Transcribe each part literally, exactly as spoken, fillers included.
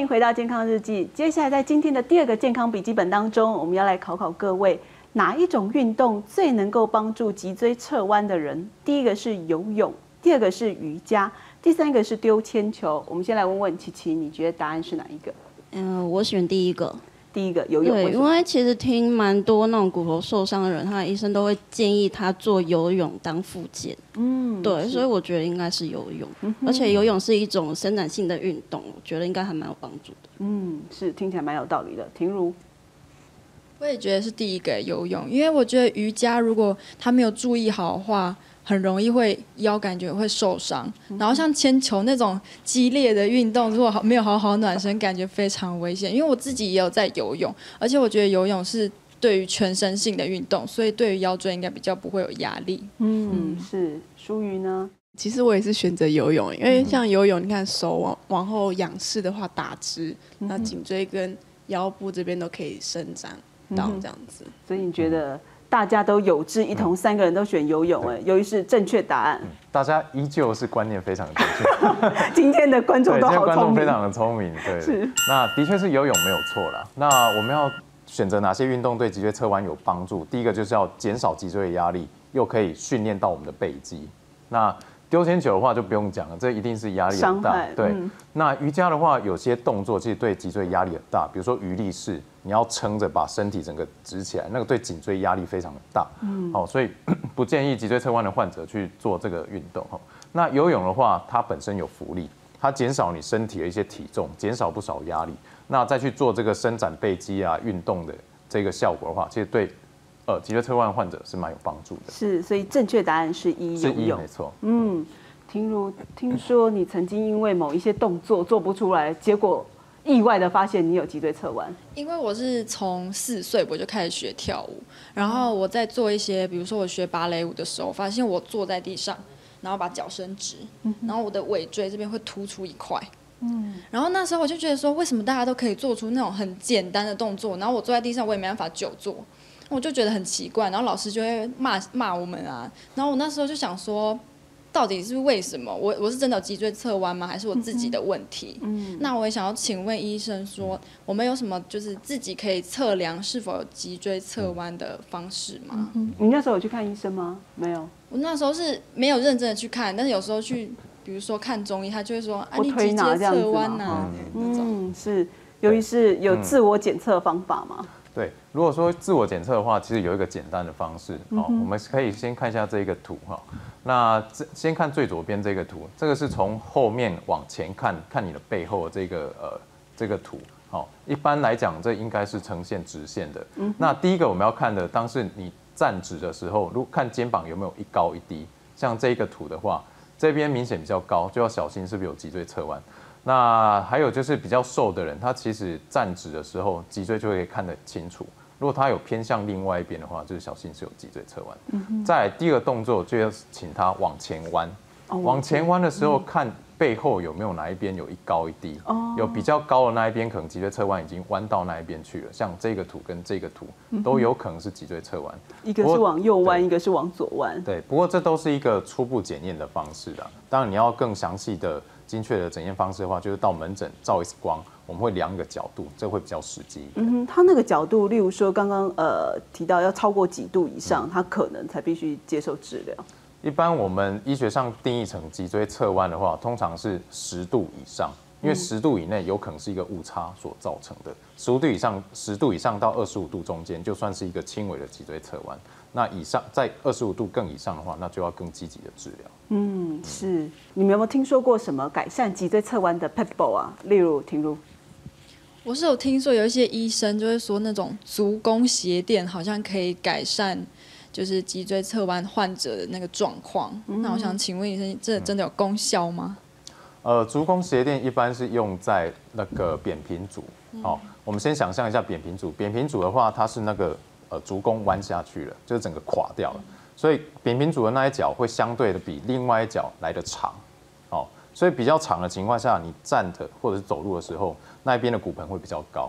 回到健康日记。接下来在今天的第二个健康笔记本当中，我们要来考考各位，哪一种运动最能够帮助脊椎侧弯的人？第一个是游泳，第二个是瑜伽，第三个是丢铅球。我们先来问问琪琪，你觉得答案是哪一个？ 嗯、呃，我选第一个。 第一个游泳， 对，因为其实听蛮多那种骨头受伤的人，他的医生都会建议他做游泳当复健。嗯，对，所以我觉得应该是游泳，嗯、而且游泳是一种伸展性的运动，我觉得应该还蛮有帮助的。 嗯，是听起来蛮有道理的。婷如， 我也觉得是第一个游泳，因为我觉得瑜伽如果他没有注意好的话，很容易会腰感觉会受伤，然后像铅球那种激烈的运动，如果没有好好暖身，感觉非常危险。因为我自己也有在游泳，而且我觉得游泳是对于全身性的运动，所以对于腰椎应该比较不会有压力。 嗯，嗯是。舒瑜呢？ 其实我也是选择游泳，因为像游泳，你看手往往后仰视的话打直，那颈椎跟腰部这边都可以伸展到这样子。 嗯、所以你觉得？大家都有志一同，三个人都选游泳，哎，由于是正确答案。 大家依旧是观念非常正确。 今天的观众都好聪明，今天观众非常的聪明，对。是。那的确是游泳没有错啦。那我们要选择哪些运动对脊椎侧弯有帮助？第一个就是要减少脊椎的压力，又可以训练到我们的背肌。那丢铅球的话就不用讲了，这一定是压力很大。对。嗯、那瑜伽的话，有些动作其实对脊椎压力很大，比如说鱼力式。你要撑着把身体整个直起来，那个对颈椎压力非常的大，嗯，好，所以不建议脊椎侧弯的患者去做这个运动。那游泳的话，它本身有浮力，它减少你身体的一些体重，减少不少压力。那再去做这个伸展背肌啊运动的这个效果的话，其实对呃脊椎侧弯患者是蛮有帮助的。 是，所以正确答案是一游泳，是一， 没错。 嗯，听如听说你曾经因为某一些动作做不出来，结果。意外的发现你有脊椎侧弯， 因为我是从四岁我就开始学跳舞，然后我在做一些，比如说我学芭蕾舞的时候，发现我坐在地上，然后把脚伸直，然后我的尾椎这边会突出一块，嗯，然后那时候我就觉得说，为什么大家都可以做出那种很简单的动作，然后我坐在地上我也没办法久坐，我就觉得很奇怪，然后老师就会骂骂我们啊，然后我那时候就想说。到底是为什么？我我是真的有脊椎侧弯吗？还是我自己的问题？嗯，那我也想要请问医生说，我们有什么就是自己可以测量是否有脊椎侧弯的方式吗？ 嗯、你那时候有去看医生吗？没有。 我那时候是没有认真的去看，但是有时候去，比如说看中医，他就会说啊，你脊椎侧弯呐， 嗯，是，由于是有自我检测方法吗？ 对，如果说自我检测的话，其实有一个简单的方式，好、嗯，我们可以先看一下这个图哈。那先看最左边这个图，这个是从后面往前看，看你的背后的这个呃这个图，好，一般来讲这应该是呈现直线的。嗯、那第一个我们要看的，当是你站直的时候，如果看肩膀有没有一高一低，像这个图的话，这边明显比较高，就要小心是不是有脊椎侧弯。那还有就是比较瘦的人，他其实站直的时候，脊椎就会看得清楚。如果他有偏向另外一边的话，就是小心是有脊椎侧弯。嗯、再来第二个动作，就要请他往前弯。哦、往前弯的时候，看背后有没有哪一边有一高一低。哦、有比较高的那一边，可能脊椎侧弯已经弯到那一边去了。像这个图跟这个图都有可能是脊椎侧弯。 一个是往右弯，一个是往左弯。 对，不过这都是一个初步检验的方式啦。当然你要更详细的。精确的检验方式的话，就是到门诊照 X 光，我们会量一个角度，这会比较实际一点。 嗯，它那个角度，例如说刚刚呃提到要超过几度以上，它可能才必须接受治疗。 一般我们医学上定义成脊椎侧弯的话，通常是十度以上，因为十度以内有可能是一个误差所造成的。十五度以上，十度以上到二十五度中间，就算是一个轻微的脊椎侧弯。那以上在二十五度更以上的话，那就要更积极的治疗。 嗯，是。你们有没有听说过什么改善脊椎侧弯的 pebble 啊？例如，婷如， 我是有听说有一些医生就会说，那种足弓鞋垫好像可以改善就是脊椎侧弯患者的那个状况。嗯、那我想请问医生，这真的有功效吗？ 呃，足弓鞋垫一般是用在那个扁平足。好、哦，我们先想象一下扁平足。扁平足的话，它是那个呃足弓弯下去了，就是整个垮掉了。所以扁平足的那一脚会相对的比另外一脚来得长，哦，所以比较长的情况下，你站着或者是走路的时候，那一边的骨盆会比较高。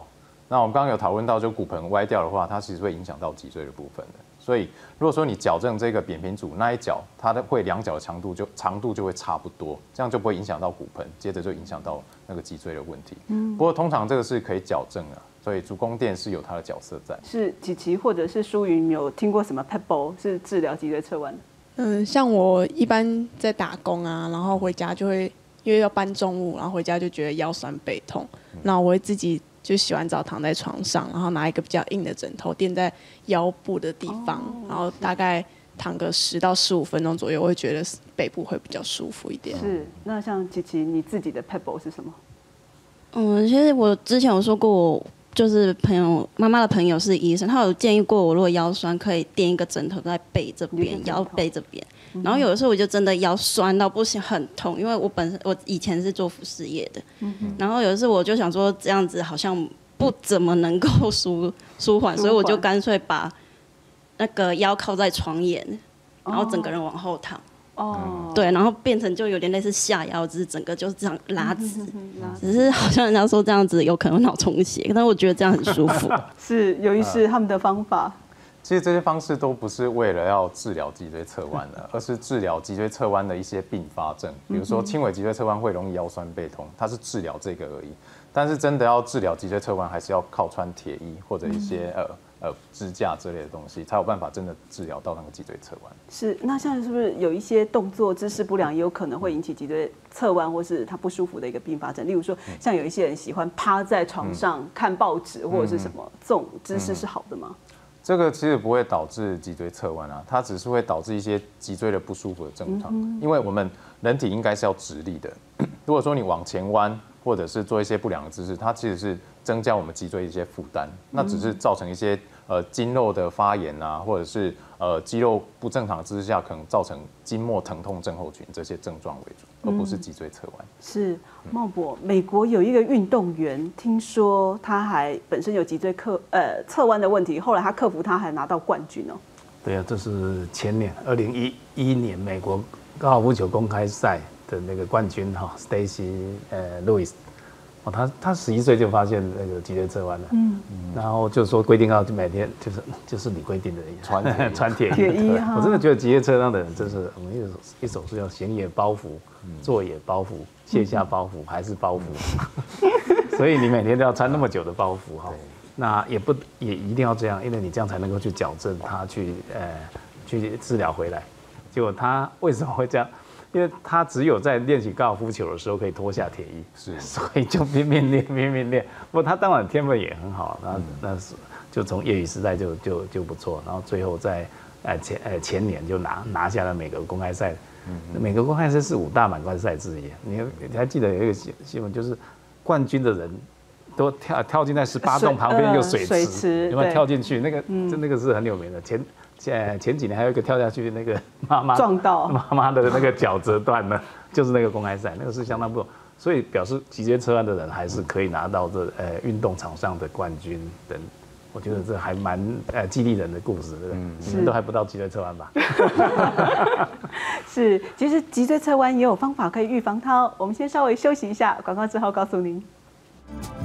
那我们刚刚有讨论到，就骨盆歪掉的话，它其实会影响到脊椎的部分的。所以如果说你矫正这个扁平足那一脚，它的会两脚的长度就长度就会差不多，这样就不会影响到骨盆，接着就影响到那个脊椎的问题。嗯，不过通常这个是可以矫正的，所以足弓垫是有它的角色在。是琪琪或者是舒云有听过什么 Pebble 是治疗脊椎侧弯的？ 嗯，像我一般在打工啊，然后回家就会因为要搬重物，然后回家就觉得腰酸背痛，那我会自己就洗完澡躺在床上，然后拿一个比较硬的枕头垫在腰部的地方，哦、然后大概躺个十到十五分钟左右，我会觉得背部会比较舒服一点。 是，那像琪琪，你自己的 Pebble 是什么？ 嗯，其实我之前有说过我。就是朋友妈妈的朋友是医生，他有建议过我，如果腰酸可以垫一个枕头在背这边，腰背这边。嗯、然后有的时候我就真的腰酸到不行，很痛，因为我本身我以前是做服饰业的，嗯、然后有的时候我就想说这样子好像不怎么能够舒舒缓，所以我就干脆把那个腰靠在床沿，然后整个人往后躺。哦，对，然后变成就有点类似下腰，只是整个就是这样拉直，只是好像人家说这样子有可能脑充血，但是我觉得这样很舒服。 是有一是他们的方法。 其实这些方式都不是为了要治疗脊椎侧弯的，而是治疗脊椎侧弯的一些并发症，比如说轻微脊椎侧弯会容易腰酸背痛，它是治疗这个而已。但是真的要治疗脊椎侧弯，还是要靠穿铁衣或者一些呃。呃，支架之类的东西，才有办法真的治疗到那个脊椎侧弯。 是，那像是不是有一些动作姿势不良，也有可能会引起脊椎侧弯，或是他不舒服的一个并发症？例如说，像有一些人喜欢趴在床上看报纸，或者是什么，这种姿势是好的吗？ 这个其实不会导致脊椎侧弯啊，它只是会导致一些脊椎的不舒服的症状。因为我们人体应该是要直立的，如果说你往前弯，或者是做一些不良的姿势，它其实是增加我们脊椎一些负担，那只是造成一些呃筋肉的发炎啊，或者是呃肌肉不正常的姿势下，可能造成筋膜疼痛症候群这些症状为主，而不是脊椎侧弯。 是茂博，美国有一个运动员，听说他还本身有脊椎侧呃侧弯的问题，后来他克服它，还拿到冠军哦。 对啊，这是前年二零一一年美国高尔夫球公开赛的那个冠军哈 ，Stacy 呃 Lewis。哦，他他十一岁就发现那个脊椎侧弯了，嗯，然后就说规定要每天就是就是你规定的穿穿铁衣， 铁衣我真的觉得脊椎侧弯的人真是，我们一手一手是要行也包袱，坐也包袱，卸下包袱还是包袱，所以你每天都要穿那么久的包袱哈，那也不也一定要这样，因为你这样才能够去矫正它，去呃去治疗回来。结果他为什么会这样？因为他只有在练习高尔夫球的时候可以脱下铁衣，是，所以就拼命练，拼命练。不过他当然天分也很好，那那是就从业余时代就就就不错，然后最后在呃前呃前年就拿拿下了美国公开赛。嗯，美国公开赛是五大满贯赛之一。你你还记得有一个新闻，就是冠军的人都跳跳进在十八洞旁边有水池，水池有没有跳进去？那个就那个是很有名的。前前前几年还有一个跳下去，那个妈妈撞到妈妈的那个脚折断了，就是那个公开赛，那个是相当不错。所以表示脊椎侧弯的人还是可以拿到这呃运动场上的冠军等。我觉得这还蛮呃激励人的故事，对不对？嗯，你们都还不到脊椎侧弯吧？ 是，其实脊椎侧弯也有方法可以预防它哦。我们先稍微休息一下，广告之后告诉您。